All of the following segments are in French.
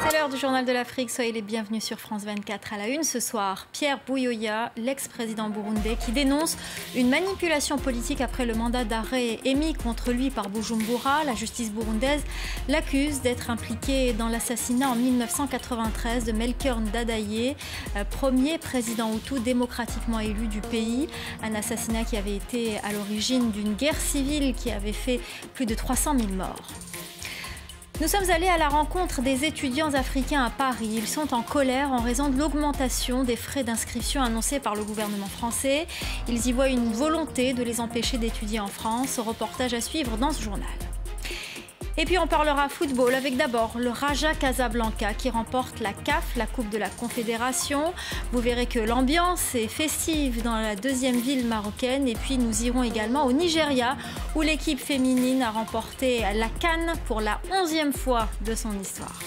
À l'heure du journal de l'Afrique, soyez les bienvenus sur France 24. À la une ce soir, Pierre Buyoya, l'ex-président burundais, qui dénonce une manipulation politique après le mandat d'arrêt émis contre lui par Bujumbura. La justice burundaise l'accuse d'être impliqué dans l'assassinat en 1993 de Melchior Ndadaye, premier président hutu démocratiquement élu du pays. Un assassinat qui avait été à l'origine d'une guerre civile qui avait fait plus de 300 000 morts. Nous sommes allés à la rencontre des étudiants africains à Paris. Ils sont en colère en raison de l'augmentation des frais d'inscription annoncés par le gouvernement français. Ils y voient une volonté de les empêcher d'étudier en France. Reportage à suivre dans ce journal. Et puis on parlera football avec d'abord le Raja Casablanca qui remporte la CAF, la Coupe de la Confédération. Vous verrez que l'ambiance est festive dans la deuxième ville marocaine. Et puis nous irons également au Nigeria où l'équipe féminine a remporté la CAN pour la 11e fois de son histoire.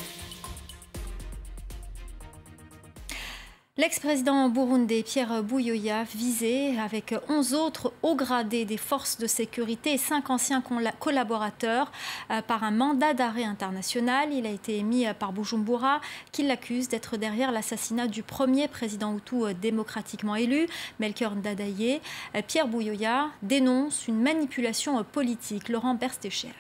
L'ex-président burundais Pierre Buyoya visé avec 11 autres hauts gradés des forces de sécurité et 5 anciens collaborateurs par un mandat d'arrêt international. Il a été émis par Bujumbura qui l'accuse d'être derrière l'assassinat du premier président hutu démocratiquement élu, Melchior Ndadaye. Pierre Buyoya dénonce une manipulation politique. Laurent Berstécher.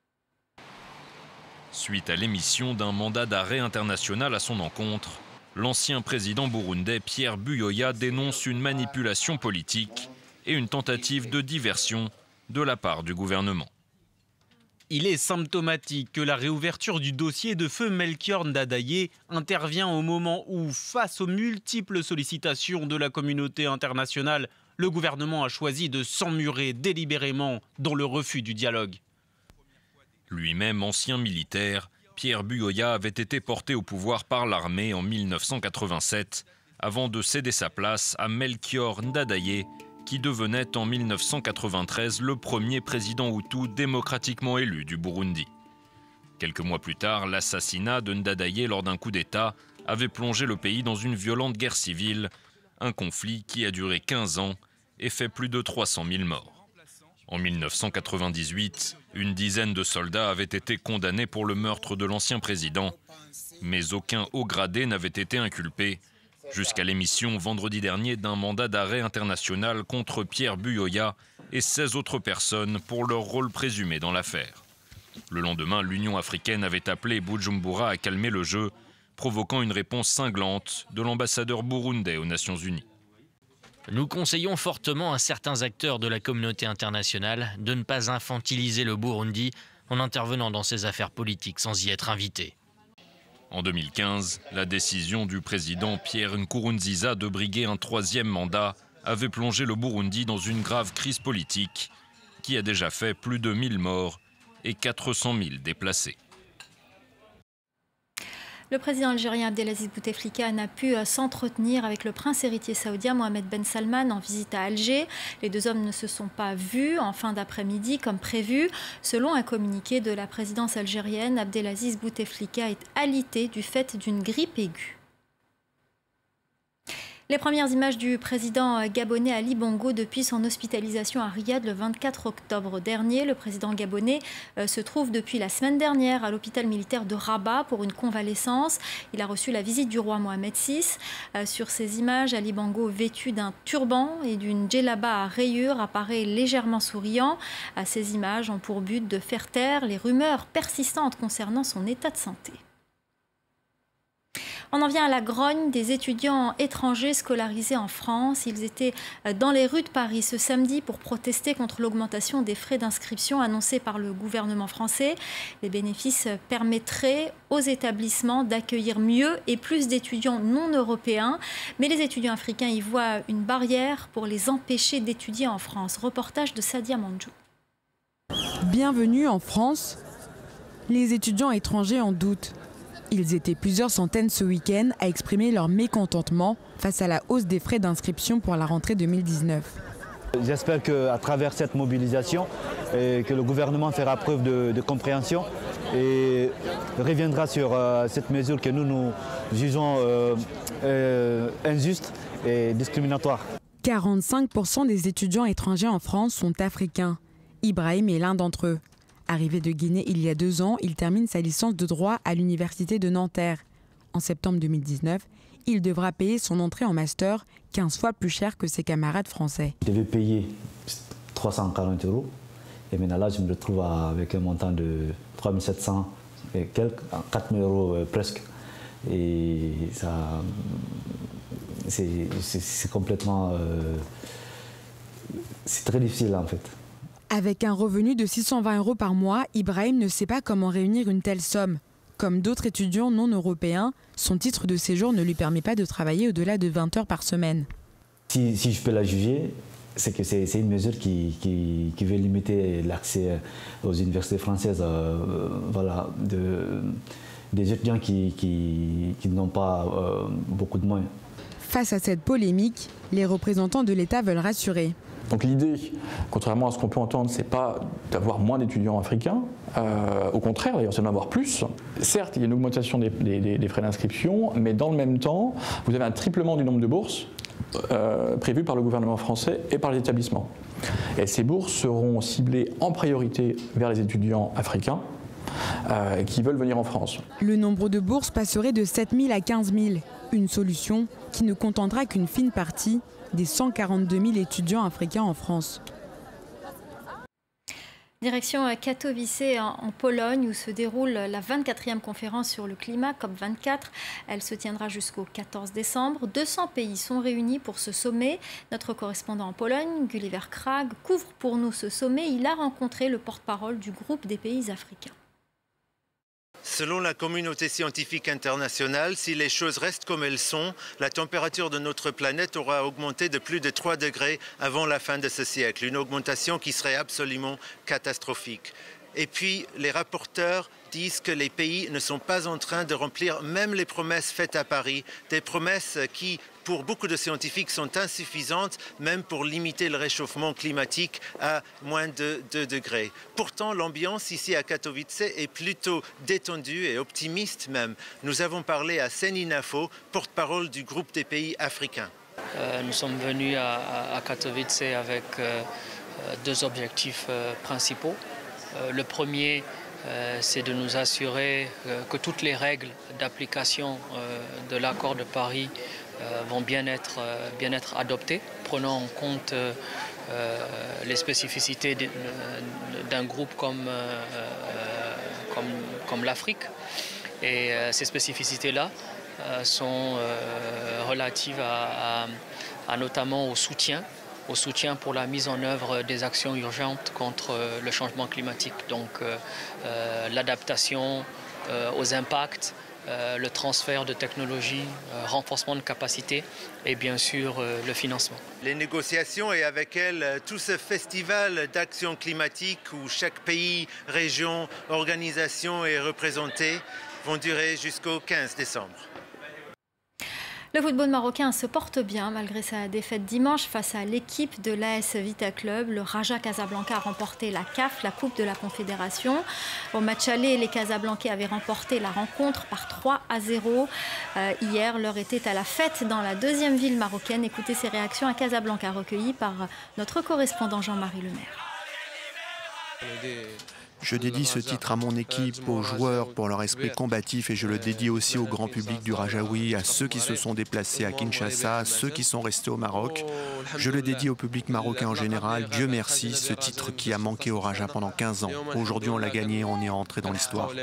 Suite à l'émission d'un mandat d'arrêt international à son encontre, l'ancien président burundais Pierre Buyoya dénonce une manipulation politique et une tentative de diversion de la part du gouvernement. Il est symptomatique que la réouverture du dossier de feu Melchior Ndadaye intervient au moment où, face aux multiples sollicitations de la communauté internationale, le gouvernement a choisi de s'emmurer délibérément dans le refus du dialogue. Lui-même ancien militaire, Pierre Buyoya avait été porté au pouvoir par l'armée en 1987 avant de céder sa place à Melchior Ndadaye qui devenait en 1993 le premier président hutu démocratiquement élu du Burundi. Quelques mois plus tard, l'assassinat de Ndadaye lors d'un coup d'État avait plongé le pays dans une violente guerre civile, un conflit qui a duré 15 ans et fait plus de 300 000 morts. En 1998, une dizaine de soldats avaient été condamnés pour le meurtre de l'ancien président, mais aucun haut gradé n'avait été inculpé, jusqu'à l'émission vendredi dernier d'un mandat d'arrêt international contre Pierre Buyoya et 16 autres personnes pour leur rôle présumé dans l'affaire. Le lendemain, l'Union africaine avait appelé Bujumbura à calmer le jeu, provoquant une réponse cinglante de l'ambassadeur burundais aux Nations Unies. Nous conseillons fortement à certains acteurs de la communauté internationale de ne pas infantiliser le Burundi en intervenant dans ces affaires politiques sans y être invités. En 2015, la décision du président Pierre Nkurunziza de briguer un 3e mandat avait plongé le Burundi dans une grave crise politique qui a déjà fait plus de 1000 morts et 400 000 déplacés. Le président algérien Abdelaziz Bouteflika n'a pu s'entretenir avec le prince héritier saoudien Mohamed Ben Salman en visite à Alger. Les deux hommes ne se sont pas vus en fin d'après-midi comme prévu. Selon un communiqué de la présidence algérienne, Abdelaziz Bouteflika est alité du fait d'une grippe aiguë. Les premières images du président gabonais Ali Bongo depuis son hospitalisation à Riyad le 24 octobre dernier. Le président gabonais se trouve depuis la semaine dernière à l'hôpital militaire de Rabat pour une convalescence. Il a reçu la visite du roi Mohamed VI. Sur ces images, Ali Bongo, vêtu d'un turban et d'une djellaba à rayures, apparaît légèrement souriant. Ces images ont pour but de faire taire les rumeurs persistantes concernant son état de santé. On en vient à la grogne des étudiants étrangers scolarisés en France. Ils étaient dans les rues de Paris ce samedi pour protester contre l'augmentation des frais d'inscription annoncés par le gouvernement français. Les bénéfices permettraient aux établissements d'accueillir mieux et plus d'étudiants non européens. Mais les étudiants africains y voient une barrière pour les empêcher d'étudier en France. Reportage de Sadia Mandjou. Bienvenue en France. Les étudiants étrangers en doutent. Ils étaient plusieurs centaines ce week-end à exprimer leur mécontentement face à la hausse des frais d'inscription pour la rentrée 2019. J'espère qu'à travers cette mobilisation, que le gouvernement fera preuve de compréhension et reviendra sur cette mesure que nous jugeons injuste et discriminatoire. 45% des étudiants étrangers en France sont africains. Ibrahim est l'un d'entre eux. Arrivé de Guinée il y a 2 ans, il termine sa licence de droit à l'université de Nanterre. En septembre 2019, il devra payer son entrée en master 15 fois plus cher que ses camarades français. Je devais payer 340 €. Et maintenant là, je me retrouve avec un montant de 3 700 et quelques, 4 000 € presque. Et ça, c'est complètement... c'est très difficile en fait. Avec un revenu de 620 € par mois, Ibrahim ne sait pas comment réunir une telle somme. Comme d'autres étudiants non européens, son titre de séjour ne lui permet pas de travailler au-delà de 20 heures par semaine. Si je peux la juger, c'est que c'est une mesure qui veut limiter l'accès aux universités françaises, voilà, des étudiants qui n'ont pas beaucoup de moyens. Face à cette polémique, les représentants de l'État veulent rassurer. Donc l'idée, contrairement à ce qu'on peut entendre, c'est pas d'avoir moins d'étudiants africains, au contraire d'ailleurs, c'est d'en avoir plus. Certes, il y a une augmentation des frais d'inscription, mais dans le même temps, vous avez un triplement du nombre de bourses prévues par le gouvernement français et par les établissements. Et ces bourses seront ciblées en priorité vers les étudiants africains qui veulent venir en France. Le nombre de bourses passerait de 7 000 à 15 000, une solution qui ne contentera qu'une fine partie des 142 000 étudiants africains en France. Direction Katowice en Pologne où se déroule la 24e conférence sur le climat, COP24. Elle se tiendra jusqu'au 14 décembre. 200 pays sont réunis pour ce sommet. Notre correspondant en Pologne, Gulliver Krag, couvre pour nous ce sommet. Il a rencontré le porte-parole du groupe des pays africains. Selon la communauté scientifique internationale, si les choses restent comme elles sont, la température de notre planète aura augmenté de plus de 3 degrés avant la fin de ce siècle. Une augmentation qui serait absolument catastrophique. Et puis, les rapporteurs disent que les pays ne sont pas en train de remplir même les promesses faites à Paris, des promesses qui, pour beaucoup de scientifiques, sont insuffisantes, même pour limiter le réchauffement climatique à moins de 2 degrés. Pourtant, l'ambiance ici à Katowice est plutôt détendue et optimiste même. Nous avons parlé à Seninafo, porte-parole du groupe des pays africains. Nous sommes venus à Katowice avec 2 objectifs principaux. Le premier, c'est de nous assurer que toutes les règles d'application de l'accord de Paris vont bien être adoptées, prenant en compte les spécificités d'un groupe comme l'Afrique. Et ces spécificités-là sont relatives à notamment au soutien pour la mise en œuvre des actions urgentes contre le changement climatique, donc l'adaptation aux impacts, le transfert de technologies, renforcement de capacités et bien sûr le financement. Les négociations et avec elles tout ce festival d'action climatique où chaque pays, région, organisation est représenté vont durer jusqu'au 15 décembre. Le football marocain se porte bien malgré sa défaite dimanche face à l'équipe de l'AS Vita Club. Le Raja Casablanca a remporté la CAF, la Coupe de la Confédération. Au match aller, les Casablancais avaient remporté la rencontre par 3-0. Hier, l'heure était à la fête dans la deuxième ville marocaine. Écoutez ces réactions à Casablanca recueillies par notre correspondant Jean-Marie Lemaire. Je dédie ce titre à mon équipe, aux joueurs pour leur esprit combatif et je le dédie aussi au grand public du Rajaoui, à ceux qui se sont déplacés à Kinshasa, à ceux qui sont restés au Maroc. Je le dédie au public marocain en général. Dieu merci, ce titre qui a manqué au Raja pendant 15 ans. Aujourd'hui on l'a gagné, on est rentré dans l'histoire.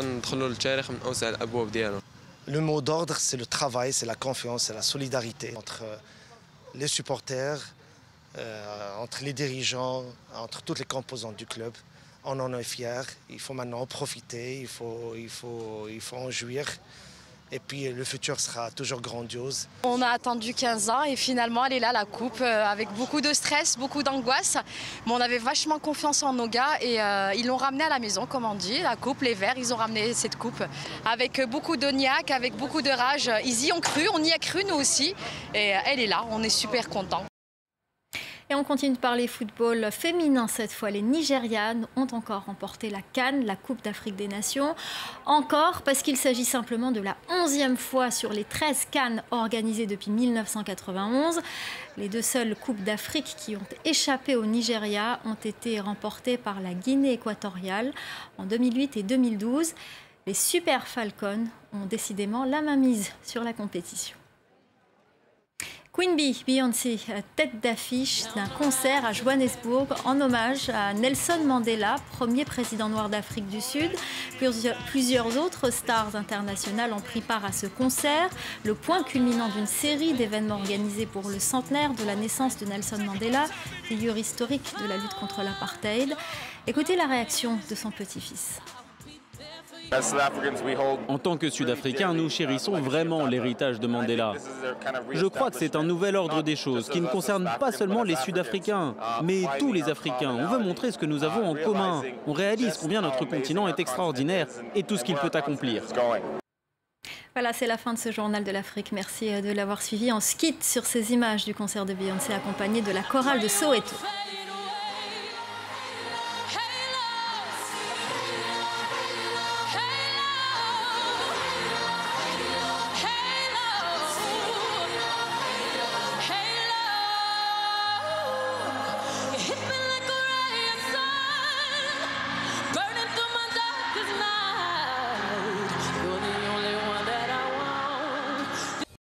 Le mot d'ordre, c'est le travail, c'est la confiance, c'est la solidarité entre les supporters, entre les dirigeants, entre toutes les composantes du club. On en est fiers, il faut maintenant en profiter, il faut en jouir. Et puis le futur sera toujours grandiose. On a attendu 15 ans et finalement elle est là, la coupe, avec beaucoup de stress, beaucoup d'angoisse. Mais on avait vachement confiance en nos gars et ils l'ont ramenée à la maison, comme on dit. La coupe, les Verts, ils ont ramené cette coupe avec beaucoup de niaque, avec beaucoup de rage. Ils y ont cru, on y a cru nous aussi. Et elle est là, on est super contents. Et on continue de parler football féminin cette fois. Les Nigérianes ont encore remporté la CAN, la Coupe d'Afrique des Nations. Encore parce qu'il s'agit simplement de la 11e fois sur les 13 CAN organisées depuis 1991. Les 2 seules Coupes d'Afrique qui ont échappé au Nigeria ont été remportées par la Guinée équatoriale en 2008 et 2012. Les Super Falcons ont décidément la main mise sur la compétition. Queen Bee, Beyoncé, tête d'affiche d'un concert à Johannesburg en hommage à Nelson Mandela, premier président noir d'Afrique du Sud. Plusieurs autres stars internationales ont pris part à ce concert, le point culminant d'une série d'événements organisés pour le centenaire de la naissance de Nelson Mandela, figure historique de la lutte contre l'apartheid. Écoutez la réaction de son petit-fils. En tant que Sud-Africains, nous chérissons vraiment l'héritage de Mandela. Je crois que c'est un nouvel ordre des choses qui ne concerne pas seulement les Sud-Africains, mais tous les Africains. On veut montrer ce que nous avons en commun. On réalise combien notre continent est extraordinaire et tout ce qu'il peut accomplir. Voilà, c'est la fin de ce journal de l'Afrique. Merci de l'avoir suivi. On se quitte sur ces images du concert de Beyoncé accompagné de la chorale de Soweto.